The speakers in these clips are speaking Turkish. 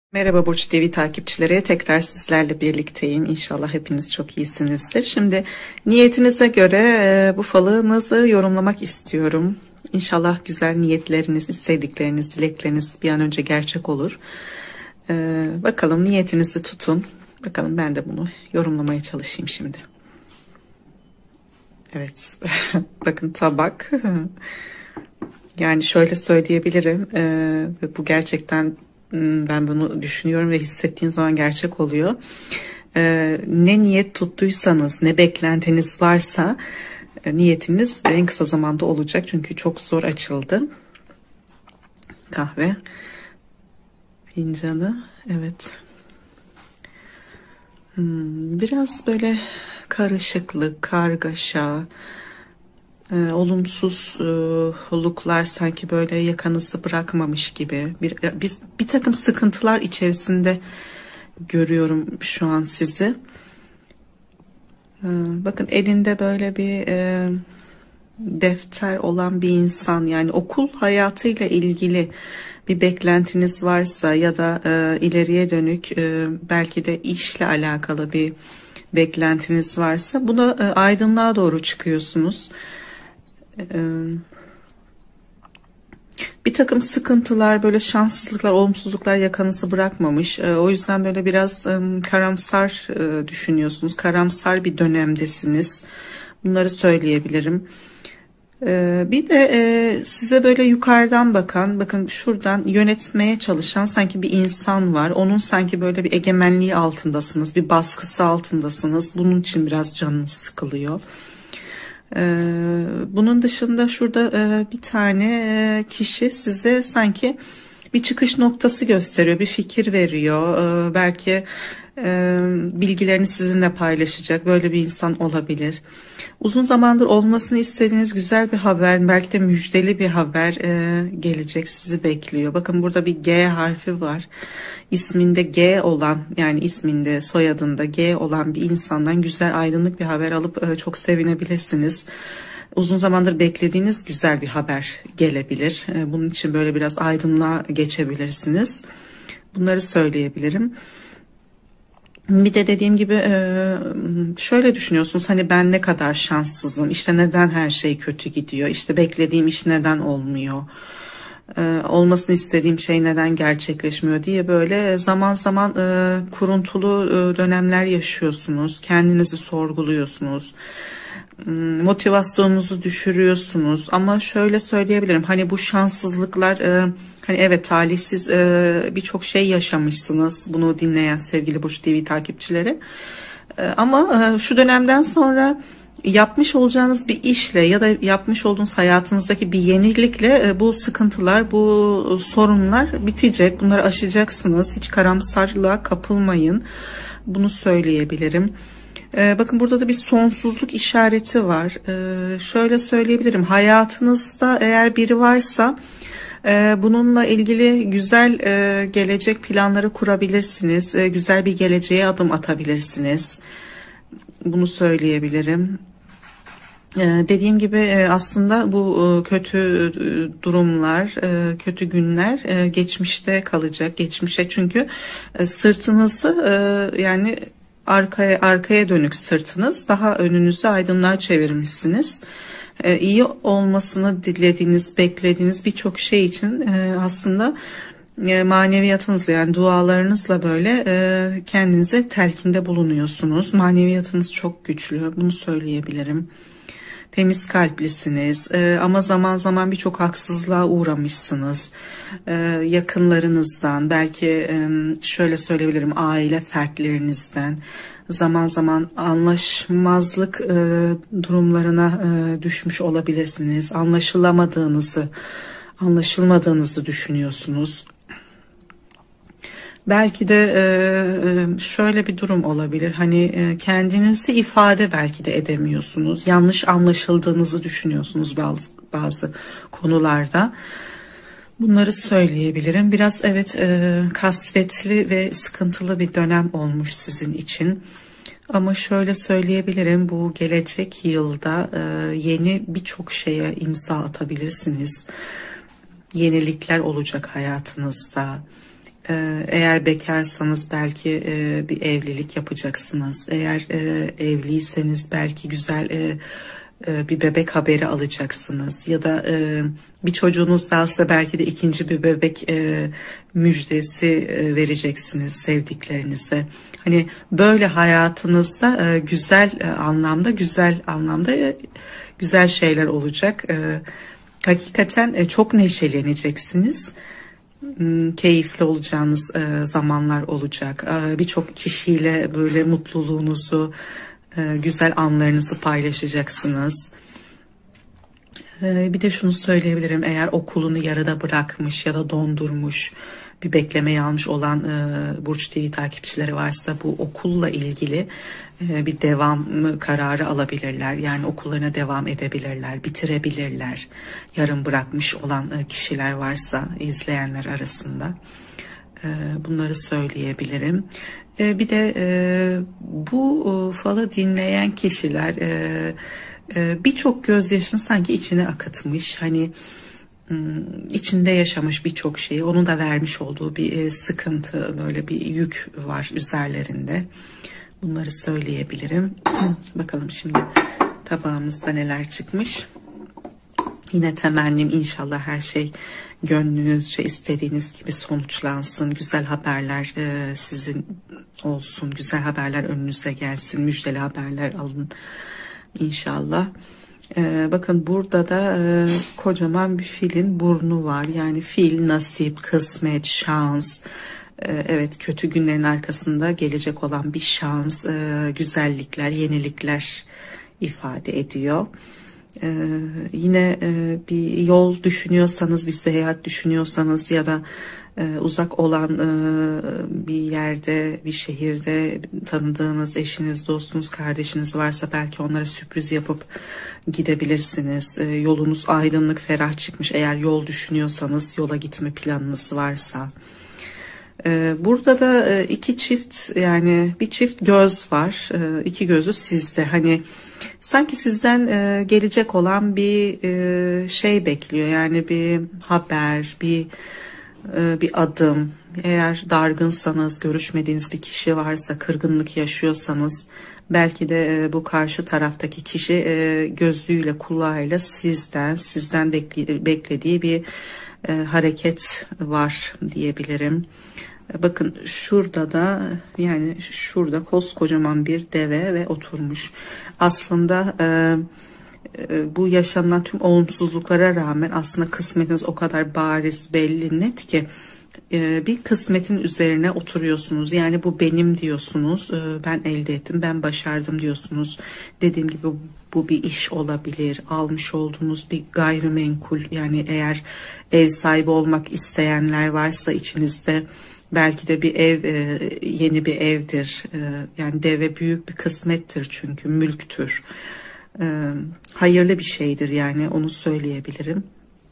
Merhaba Burç TV takipçileri, tekrar sizlerle birlikteyim. İnşallah hepiniz çok iyisinizdir. Şimdi niyetinize göre bu falınızı yorumlamak istiyorum. İnşallah güzel niyetleriniz, istedikleriniz, dilekleriniz bir an önce gerçek olur. Bakalım, niyetinizi tutun. Bakalım, ben de bunu yorumlamaya çalışayım şimdi. Evet, bakın tabak. Yani şöyle söyleyebilirim, bu gerçekten ben bunu düşünüyorum ve hissettiğim zaman gerçek oluyor. Ne niyet tuttuysanız, ne beklentiniz varsa niyetiniz en kısa zamanda olacak. Çünkü çok zor açıldı. Kahve fincanı, evet. Biraz böyle karışıklık, kargaşa, olumsuzluklar sanki böyle yakanızı bırakmamış gibi bir takım sıkıntılar içerisinde görüyorum şu an sizi. Bakın, elinde böyle bir defter olan bir insan, yani okul hayatıyla ilgili bir beklentiniz varsa ya da ileriye dönük belki de işle alakalı bir beklentiniz varsa buna aydınlığa doğru çıkıyorsunuz. Bir takım sıkıntılar, böyle şanssızlıklar, olumsuzluklar yakanızı bırakmamış. O yüzden böyle biraz karamsar düşünüyorsunuz. Karamsar bir dönemdesiniz. Bunları söyleyebilirim. Bir de size böyle yukarıdan bakan, bakın şuradan yönetmeye çalışan sanki bir insan var. Onun sanki böyle bir egemenliği altındasınız, bir baskısı altındasınız. Bunun için biraz canınız sıkılıyor. Bunun dışında şurada bir tane kişi size sanki bir çıkış noktası gösteriyor, bir fikir veriyor. Belki bilgilerini sizinle paylaşacak böyle bir insan olabilir. Uzun zamandır olmasını istediğiniz güzel bir haber, belki de müjdeli bir haber gelecek, sizi bekliyor. Bakın, burada bir G harfi var. İsminde G olan, yani isminde, soyadında G olan bir insandan güzel, aydınlık bir haber alıp çok sevinebilirsiniz. Uzun zamandır beklediğiniz güzel bir haber gelebilir. Bunun için böyle biraz aydınlığa geçebilirsiniz. Bunları söyleyebilirim. Bir de dediğim gibi şöyle düşünüyorsunuz, hani ben ne kadar şanssızım, işte neden her şey kötü gidiyor, işte beklediğim iş neden olmuyor, olmasını istediğim şey neden gerçekleşmiyor diye böyle zaman zaman kuruntulu dönemler yaşıyorsunuz, kendinizi sorguluyorsunuz, motivasyonunuzu düşürüyorsunuz. Ama şöyle söyleyebilirim, hani bu şanssızlıklar, hani evet, talihsiz birçok şey yaşamışsınız, bunu dinleyen sevgili Burç TV takipçileri, ama şu dönemden sonra yapmış olacağınız bir işle ya da yapmış olduğunuz hayatınızdaki bir yenilikle bu sıkıntılar, bu sorunlar bitecek. Bunları aşacaksınız. Hiç karamsarlığa kapılmayın. Bunu söyleyebilirim. Bakın, burada da bir sonsuzluk işareti var. Şöyle söyleyebilirim. Hayatınızda eğer biri varsa bununla ilgili güzel gelecek planları kurabilirsiniz. Güzel bir geleceğe adım atabilirsiniz. Bunu söyleyebilirim. Dediğim gibi aslında bu kötü durumlar, kötü günler geçmişte kalacak. Geçmişe, çünkü sırtınızı, yani arkaya dönük sırtınız, daha önünüzü aydınlığa çevirmişsiniz. İyi olmasını dilediğiniz, beklediğiniz birçok şey için aslında maneviyatınızla, yani dualarınızla böyle kendinize telkinde bulunuyorsunuz. Maneviyatınız çok güçlü, bunu söyleyebilirim. Temiz kalplisiniz, ama zaman zaman birçok haksızlığa uğramışsınız. Yakınlarınızdan, belki şöyle söyleyebilirim, aile fertlerinizden zaman zaman anlaşmazlık durumlarına düşmüş olabilirsiniz. Anlaşılmadığınızı düşünüyorsunuz. Belki de şöyle bir durum olabilir, hani kendinizi ifade belki de edemiyorsunuz, yanlış anlaşıldığınızı düşünüyorsunuz bazı konularda. Bunları söyleyebilirim. Biraz evet, kasvetli ve sıkıntılı bir dönem olmuş sizin için. Ama şöyle söyleyebilirim, bu gelecek yılda yeni birçok şeye imza atabilirsiniz. Yenilikler olacak hayatınızda. Eğer bekarsanız belki bir evlilik yapacaksınız. Eğer evliyseniz belki güzel bir bebek haberi alacaksınız. Ya da bir çocuğunuz varsa belki de ikinci bir bebek müjdesi vereceksiniz sevdiklerinize. Hani böyle hayatınızda güzel anlamda güzel şeyler olacak. Hakikaten çok neşeleneceksiniz. Keyifli olacağınız zamanlar olacak. Birçok kişiyle böyle mutluluğunuzu, güzel anlarınızı paylaşacaksınız. Bir de şunu söyleyebilirim. Eğer okulunu yarıda bırakmış ya da dondurmuş, bir beklemeye almış olan Burç TV takipçileri varsa bu okulla ilgili bir devam kararı alabilirler. Yani okullarına devam edebilirler, bitirebilirler. Yarım bırakmış olan kişiler varsa izleyenler arasında bunları söyleyebilirim. Bir de bu falı dinleyen kişiler birçok gözyaşını sanki içine akıtmış. Hani içinde yaşamış birçok şeyi, onun da vermiş olduğu bir sıkıntı, böyle bir yük var üzerlerinde. Bunları söyleyebilirim. Bakalım şimdi tabağımızda neler çıkmış. Yine temennim inşallah her şey gönlünüzce istediğiniz gibi sonuçlansın. Güzel haberler sizin olsun. Güzel haberler önünüze gelsin. Müjdeli haberler alın inşallah. Bakın burada da kocaman bir filin burnu var. Yani fil, nasip, kısmet, şans. Evet, kötü günlerin arkasında gelecek olan bir şans, güzellikler, yenilikler ifade ediyor. Yine bir yol düşünüyorsanız, bir seyahat düşünüyorsanız ya da uzak olan bir yerde, bir şehirde tanıdığınız eşiniz, dostunuz, kardeşiniz varsa belki onlara sürpriz yapıp gidebilirsiniz. Yolunuz aydınlık, ferah çıkmış eğer yol düşünüyorsanız, yola gitme planınız varsa. Burada da iki çift, yani bir çift göz var. İki gözü sizde. Hani sanki sizden gelecek olan bir şey bekliyor. Yani bir haber, bir adım. Eğer dargınsanız, görüşmediğiniz bir kişi varsa, kırgınlık yaşıyorsanız belki de bu karşı taraftaki kişi gözlüğüyle, kulağıyla sizden beklediği bir hareket var diyebilirim. Bakın şurada da, yani şurada koskocaman bir deve ve oturmuş. Aslında bu yaşanan tüm olumsuzluklara rağmen aslında kısmetiniz o kadar bariz, belli, net ki bir kısmetin üzerine oturuyorsunuz. Yani bu benim diyorsunuz, ben elde ettim, ben başardım diyorsunuz. Dediğim gibi bu bir iş olabilir, almış olduğunuz bir gayrimenkul, yani eğer ev sahibi olmak isteyenler varsa içinizde, belki de bir ev, yeni bir evdir. Yani deve büyük bir kısmettir, çünkü mülktür. Hayırlı bir şeydir, yani onu söyleyebilirim.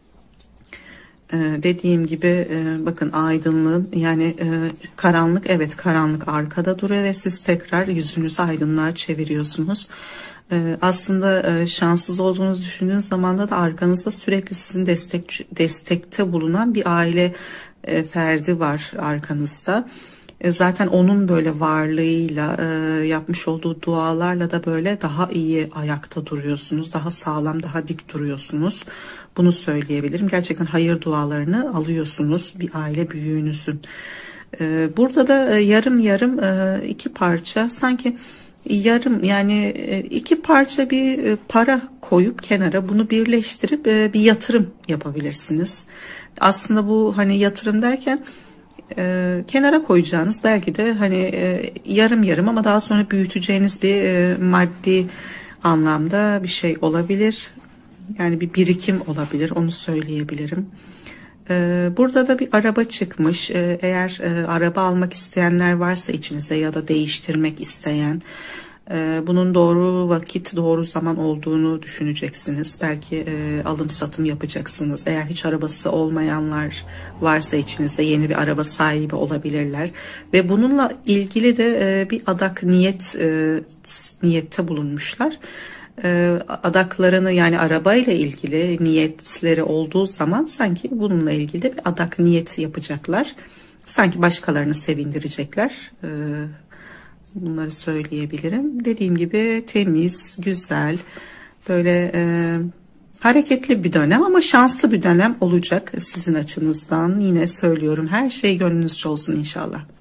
Dediğim gibi bakın aydınlığın, yani karanlık, evet karanlık arkada duruyor ve siz tekrar yüzünüzü aydınlığa çeviriyorsunuz. Aslında şanssız olduğunuzu düşündüğünüz zamanda da arkanızda sürekli sizin destekte bulunan bir aile ferdi var arkanızda. Zaten onun böyle varlığıyla, yapmış olduğu dualarla da böyle daha iyi ayakta duruyorsunuz. Daha sağlam, daha dik duruyorsunuz. Bunu söyleyebilirim. Gerçekten hayır dualarını alıyorsunuz bir aile büyüğünüzün. Burada da yarım yarım iki parça, sanki yarım, yani iki parça bir para koyup kenara, bunu birleştirip bir yatırım yapabilirsiniz. Aslında bu hani yatırım derken kenara koyacağınız, belki de hani yarım yarım ama daha sonra büyüteceğiniz bir maddi anlamda bir şey olabilir. Yani bir birikim olabilir, onu söyleyebilirim. Burada da bir araba çıkmış. Eğer araba almak isteyenler varsa içinizde ya da değiştirmek isteyen, bunun doğru vakit, doğru zaman olduğunu düşüneceksiniz. Belki alım satım yapacaksınız. Eğer hiç arabası olmayanlar varsa içinizde, yeni bir araba sahibi olabilirler. Ve bununla ilgili de bir adak niyette bulunmuşlar. Adaklarını, yani arabayla ilgili niyetleri olduğu zaman sanki bununla ilgili de bir adak niyeti yapacaklar. Sanki başkalarını sevindirecekler. Bunları söyleyebilirim. Dediğim gibi temiz, güzel, böyle hareketli bir dönem ama şanslı bir dönem olacak sizin açınızdan. Yine söylüyorum, her şey gönlünüzce olsun inşallah.